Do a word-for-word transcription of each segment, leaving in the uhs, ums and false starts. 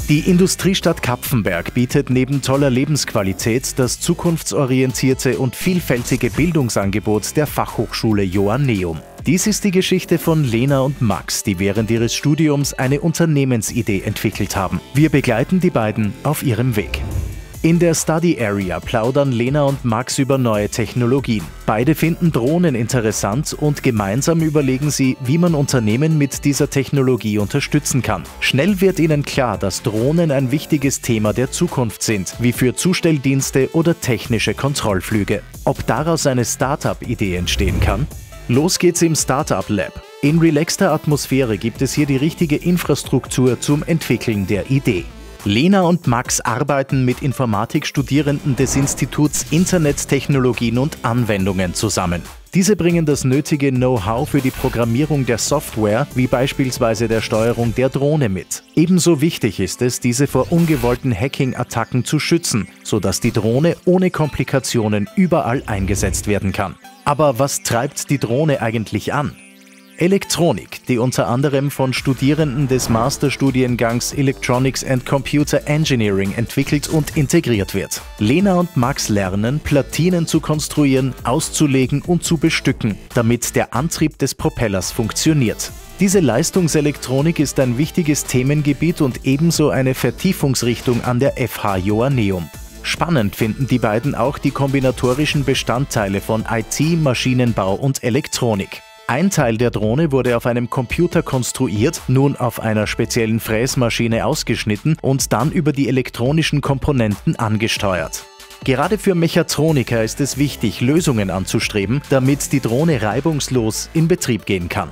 Die Industriestadt Kapfenberg bietet neben toller Lebensqualität das zukunftsorientierte und vielfältige Bildungsangebot der Fachhochschule Joanneum. Dies ist die Geschichte von Lena und Max, die während ihres Studiums eine Unternehmensidee entwickelt haben. Wir begleiten die beiden auf ihrem Weg. In der Study Area plaudern Lena und Max über neue Technologien. Beide finden Drohnen interessant und gemeinsam überlegen sie, wie man Unternehmen mit dieser Technologie unterstützen kann. Schnell wird ihnen klar, dass Drohnen ein wichtiges Thema der Zukunft sind, wie für Zustelldienste oder technische Kontrollflüge. Ob daraus eine Startup-Idee entstehen kann? Los geht's im Startup Lab. In relaxter Atmosphäre gibt es hier die richtige Infrastruktur zum Entwickeln der Idee. Lena und Max arbeiten mit Informatikstudierenden des Instituts Internettechnologien und Anwendungen zusammen. Diese bringen das nötige Know-how für die Programmierung der Software, wie beispielsweise der Steuerung der Drohne mit. Ebenso wichtig ist es, diese vor ungewollten Hacking-Attacken zu schützen, sodass die Drohne ohne Komplikationen überall eingesetzt werden kann. Aber was treibt die Drohne eigentlich an? Elektronik, die unter anderem von Studierenden des Masterstudiengangs Electronics and Computer Engineering entwickelt und integriert wird. Lena und Max lernen, Platinen zu konstruieren, auszulegen und zu bestücken, damit der Antrieb des Propellers funktioniert. Diese Leistungselektronik ist ein wichtiges Themengebiet und ebenso eine Vertiefungsrichtung an der F H Joanneum. Spannend finden die beiden auch die kombinatorischen Bestandteile von I T, Maschinenbau und Elektronik. Ein Teil der Drohne wurde auf einem Computer konstruiert, nun auf einer speziellen Fräsmaschine ausgeschnitten und dann über die elektronischen Komponenten angesteuert. Gerade für Mechatroniker ist es wichtig, Lösungen anzustreben, damit die Drohne reibungslos in Betrieb gehen kann.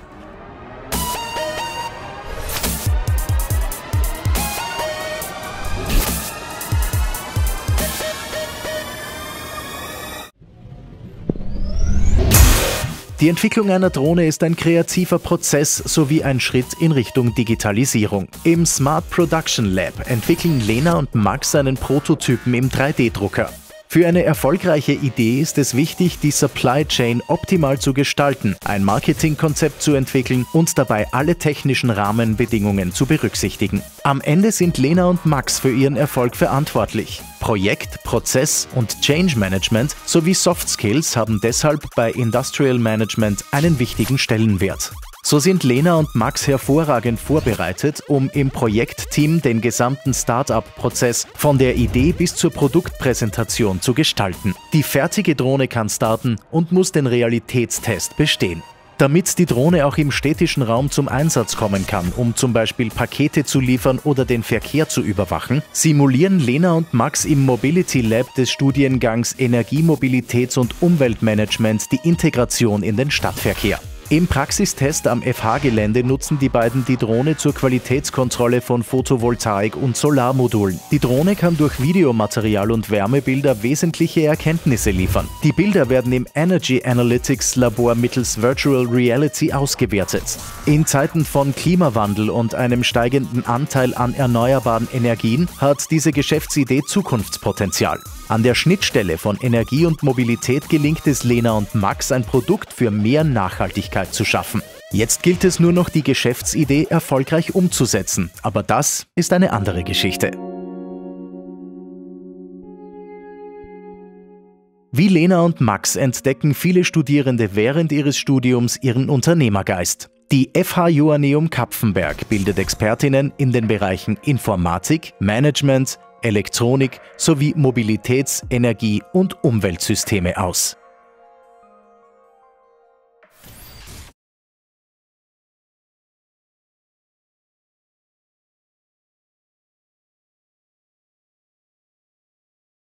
Die Entwicklung einer Drohne ist ein kreativer Prozess sowie ein Schritt in Richtung Digitalisierung. Im Smart Production Lab entwickeln Lena und Max einen Prototypen im drei D Drucker. Für eine erfolgreiche Idee ist es wichtig, die Supply Chain optimal zu gestalten, ein Marketingkonzept zu entwickeln und dabei alle technischen Rahmenbedingungen zu berücksichtigen. Am Ende sind Lena und Max für ihren Erfolg verantwortlich. Projekt-, Prozess- und Change Management sowie Soft Skills haben deshalb bei Industrial Management einen wichtigen Stellenwert. So sind Lena und Max hervorragend vorbereitet, um im Projektteam den gesamten Start-up-Prozess von der Idee bis zur Produktpräsentation zu gestalten. Die fertige Drohne kann starten und muss den Realitätstest bestehen. Damit die Drohne auch im städtischen Raum zum Einsatz kommen kann, um zum Beispiel Pakete zu liefern oder den Verkehr zu überwachen, simulieren Lena und Max im Mobility Lab des Studiengangs Energie-, Mobilitäts- und Umweltmanagement die Integration in den Stadtverkehr. Im Praxistest am F H-Gelände nutzen die beiden die Drohne zur Qualitätskontrolle von Photovoltaik- und Solarmodulen. Die Drohne kann durch Videomaterial und Wärmebilder wesentliche Erkenntnisse liefern. Die Bilder werden im Energy Analytics Labor mittels Virtual Reality ausgewertet. In Zeiten von Klimawandel und einem steigenden Anteil an erneuerbaren Energien hat diese Geschäftsidee Zukunftspotenzial. An der Schnittstelle von Energie und Mobilität gelingt es Lena und Max, ein Produkt für mehr Nachhaltigkeit zu schaffen. Jetzt gilt es nur noch, die Geschäftsidee erfolgreich umzusetzen. Aber das ist eine andere Geschichte. Wie Lena und Max entdecken viele Studierende während ihres Studiums ihren Unternehmergeist. Die F H Joanneum Kapfenberg bildet Expertinnen in den Bereichen Informatik, Management, Elektronik sowie Mobilitäts-, Energie- und Umweltsysteme aus.